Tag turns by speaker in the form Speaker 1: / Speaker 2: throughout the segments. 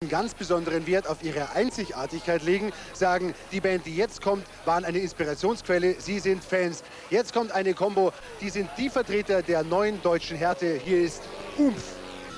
Speaker 1: einen ganz besonderen Wert auf ihre Einzigartigkeit legen, sagen, die Band, die jetzt kommt, waren eine Inspirationsquelle, sie sind Fans. Jetzt kommt eine Combo, die sind die Vertreter der neuen deutschen Härte. Hier ist Umf.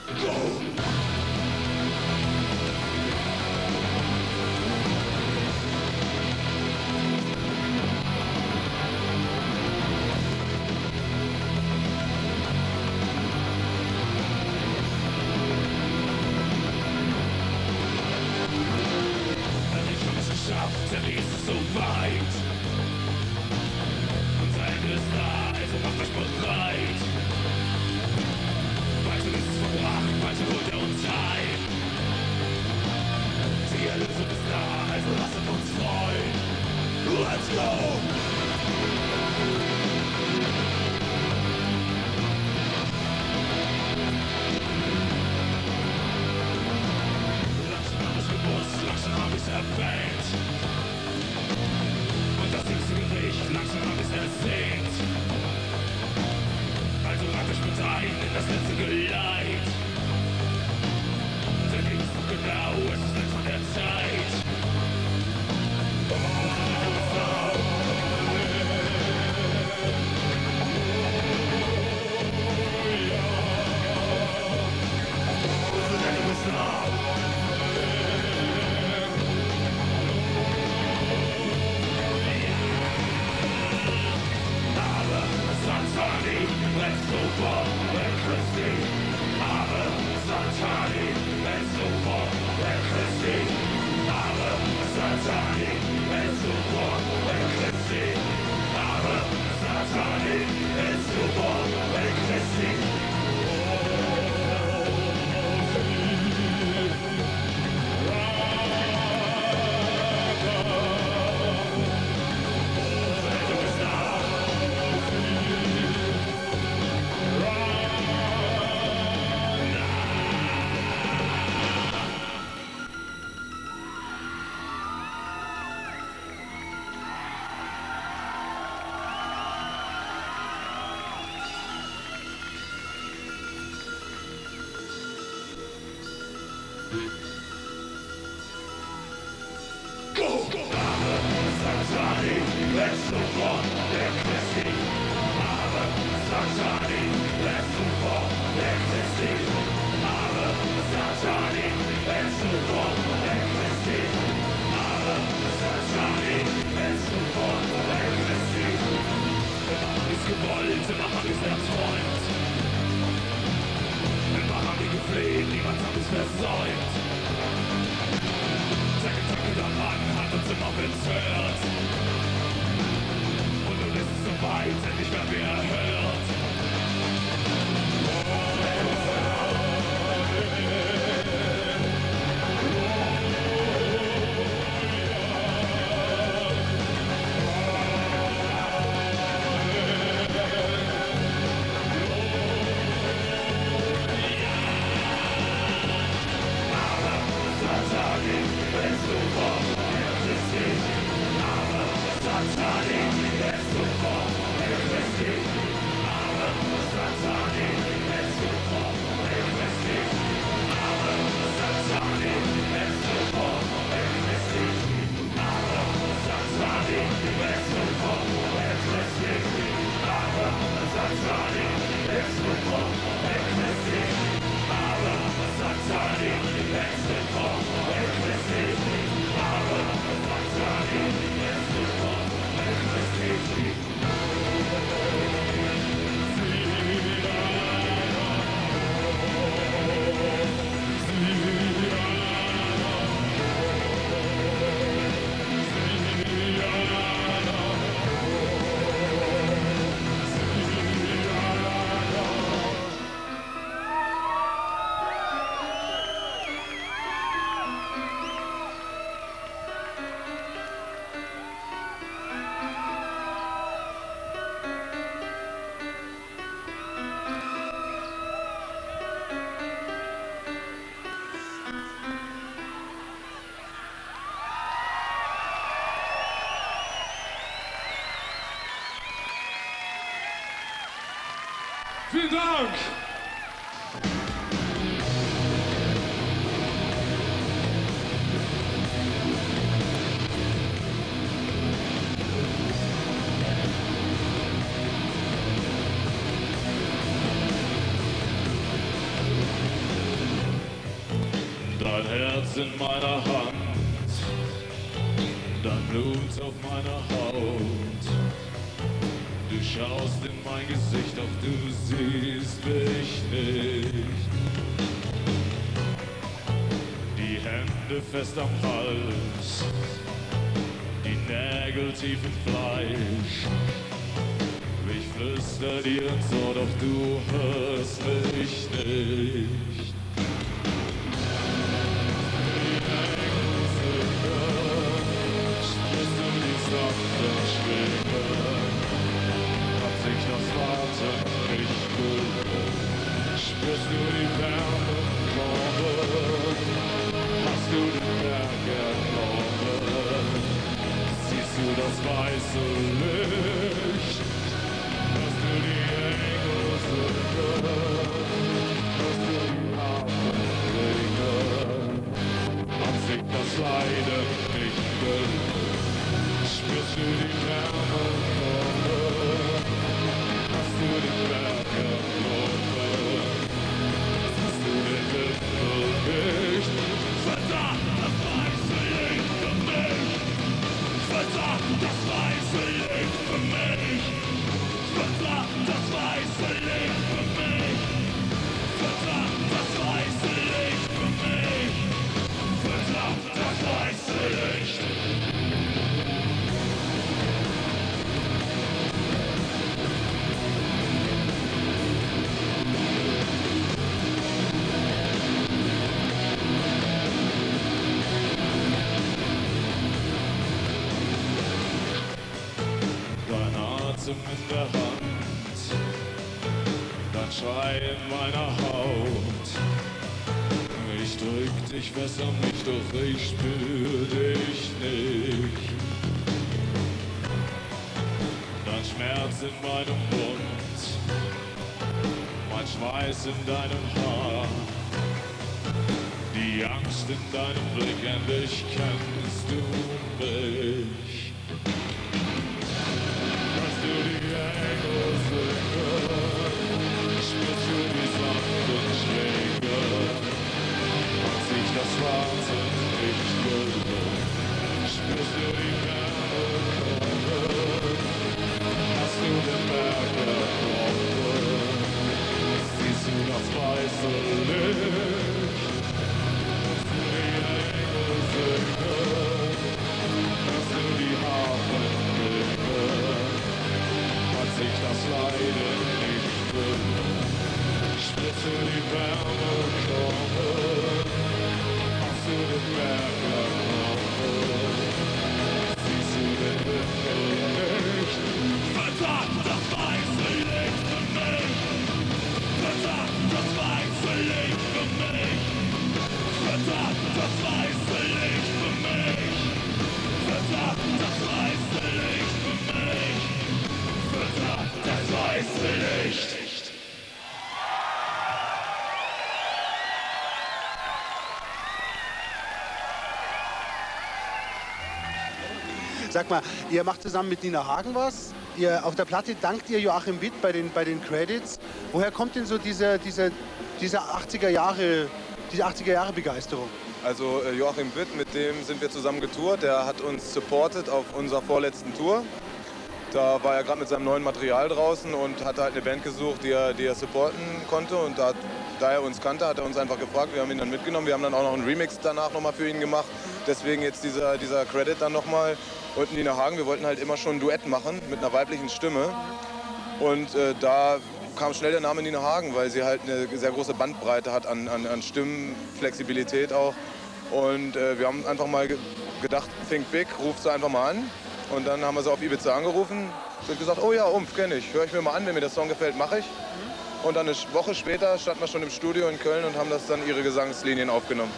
Speaker 2: Vielen Dank! Dein Herz in meiner Hand, dein Blut auf meiner Haut. Du schaust in mein Gesicht, doch du siehst mich nicht. Die Hände fest am Hals, die Nägel tief im Fleisch. Ich flüster dir ins Ohr, doch du hörst mich nicht. Spürst du die sanften Schwinge? Hat sich das Warten nicht gelohnt? Spürst du die Wärme kommen? Hast du den Berg erklommen? Siehst du das weiße Licht? Hörst du die Engel singen? Hörst du die Harfen klingen? Hat sich das Leiden nicht gelohnt? Spürst du die Wärme kommen? Hast du den Berg erklommen? Siehst du den Himmel nicht? Verdammt, das weiße Licht für mich! Verdammt, das weiße Licht für mich! Verdammt, das weiße Licht für mich! Verdammt, das weiße Licht für mich! Verdammt, das weiße Licht! Dein Atem in der Hand, dein Schrei in meiner Haut. Ich drück dich fest an mich, doch ich spür dich nicht. Dein Schmerz in meinem Mund, mein Schweiß in deinem Haar. Die Angst in deinem Blick, endlich kennst du mich. Hörst du die Engel singen? Spürst du die sanften Schläge? Hat sich das Warten nicht gelohnt? Spürst du die Wärme kommen? Hast du den Berg erklommen? Siehst du das weiße Licht? Hörst du die Engel singen? Hörst du die Harfen klingen? Hat sich das Leiden nicht gelohnt? Spürst du die Wärme kommen? Hast du den Berg erklommen? Siehst du den Himmel nicht? Verdammt, das weiße Licht für mich! Verdammt, das weiße Licht für mich! Verdammt, das weiße Licht für mich! Verdammt, das weiße Licht für mich! Verdammt, das weiße Licht!
Speaker 1: Sag mal, ihr macht zusammen mit Nina Hagen was. Ihr, auf der Platte dankt ihr Joachim Witt bei den Credits. Woher kommt denn so diese 80er Jahre Begeisterung?
Speaker 3: Also Joachim Witt, mit dem sind wir zusammen getourt. Der hat uns supportet auf unserer vorletzten Tour. Da war er gerade mit seinem neuen Material draußen und hat halt eine Band gesucht, die er supporten konnte. Und da er uns kannte, hat er uns einfach gefragt. Wir haben ihn dann mitgenommen. Wir haben dann auch noch einen Remix danach nochmal für ihn gemacht. Deswegen jetzt dieser Credit dann nochmal. Und Nina Hagen, wir wollten halt immer schon ein Duett machen mit einer weiblichen Stimme. Und da kam schnell der Name Nina Hagen, weil sie halt eine sehr große Bandbreite hat an Stimmenflexibilität auch. Und wir haben einfach mal gedacht, think big, ruf sie einfach mal an. Und dann haben wir sie auf Ibiza angerufen. Sie hat gesagt, oh ja, Umf, kenne ich. Hör ich mir mal an, wenn mir der Song gefällt, mache ich. Und dann eine Woche später standen wir schon im Studio in Köln und haben das dann ihre Gesangslinien aufgenommen.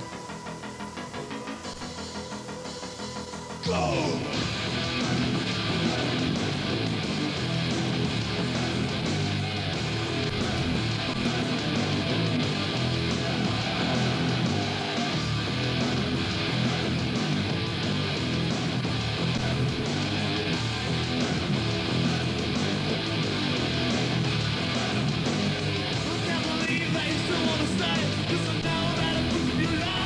Speaker 2: Go! Can't believe that you still wanna stay. 'Cause I know that it proves you lie.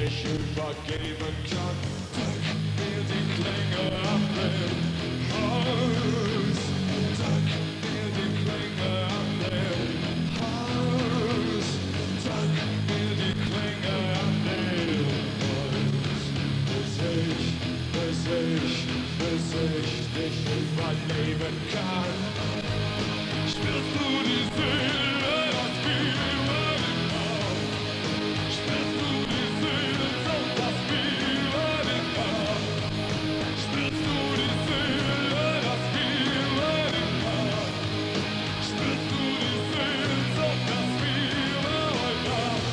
Speaker 2: mich übergeben kann. Drück mir die Klinge an den Hals. Drück mir die Klinge an den Hals. Drück mir die Klinge an den Hals. Bis ich dich überleben kann. Spürst du die Seele, das Fieber im Bauch? Spürst du die Seele, das Fieber im Bauch? Spürst du die Seele, das Fieber im Bauch? Spürst du die Seele, das Fieber im Bauch?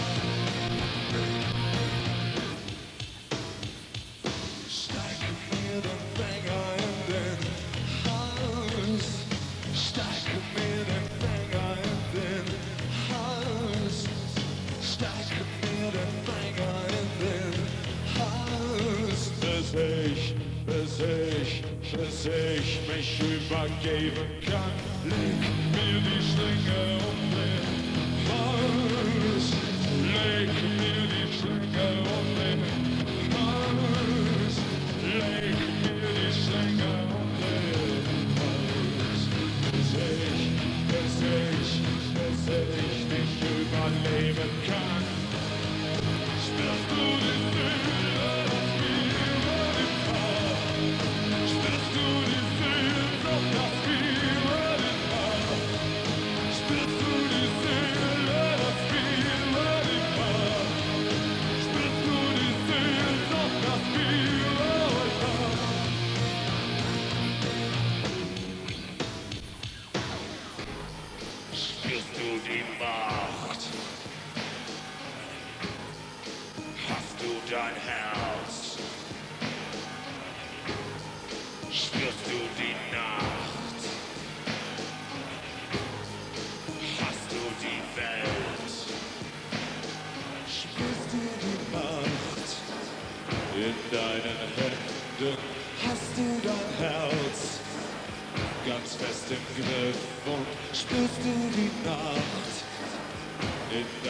Speaker 2: Steig mir den Finger in den Hals. Steig mir den Finger in den Hals. Steig mir den Finger in den Hals. Bis ich mich übergeben kann. Leg mir die Schlinge um den Hals. Leg mir die Schlinge um den Hals. Leg mir die Schlinge um den Hals. Bis ich dich überleben kann. Spürst du die Seele, das Fieber im Bauch? Spürst du die Seele, das Fieber im Bauch? Spürst du die Seele, das Fieber im Bauch? Spürst du die Seele, das Fieber im Bauch? Spürst du die Macht? Hast du dein Herz? Spürst du die Nacht? Hast du die Welt? Spürst du die Macht? In deinen Händen hast du dein Herz ganz fest im Griff und spürst du die Nacht? In